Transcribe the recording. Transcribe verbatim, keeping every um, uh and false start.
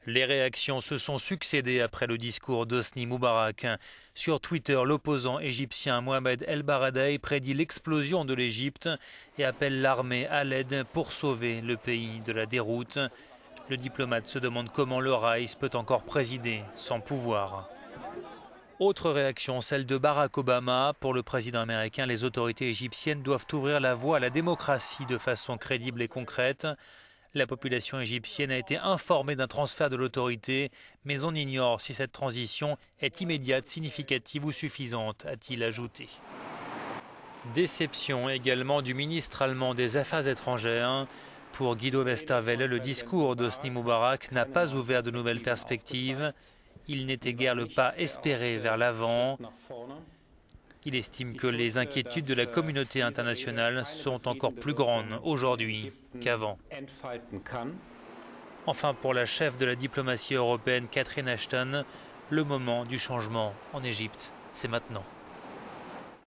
Les réactions se sont succédées après le discours d'Hosni Moubarak. Sur Twitter, l'opposant égyptien Mohamed El Baradei prédit l'explosion de l'Égypte et appelle l'armée à l'aide pour sauver le pays de la déroute. Le diplomate se demande comment le Raïs peut encore présider sans pouvoir. Autre réaction, celle de Barack Obama. Pour le président américain, les autorités égyptiennes doivent ouvrir la voie à la démocratie de façon crédible et concrète. La population égyptienne a été informée d'un transfert de l'autorité, mais on ignore si cette transition est immédiate, significative ou suffisante, a-t-il ajouté. Déception également du ministre allemand des Affaires étrangères. Pour Guido Westerwelle, le discours d'Hosni Moubarak n'a pas ouvert de nouvelles perspectives. Il n'était guère le pas espéré vers l'avant. Il estime que les inquiétudes de la communauté internationale sont encore plus grandes aujourd'hui qu'avant. Enfin, pour la chef de la diplomatie européenne, Catherine Ashton, le moment du changement en Égypte, c'est maintenant.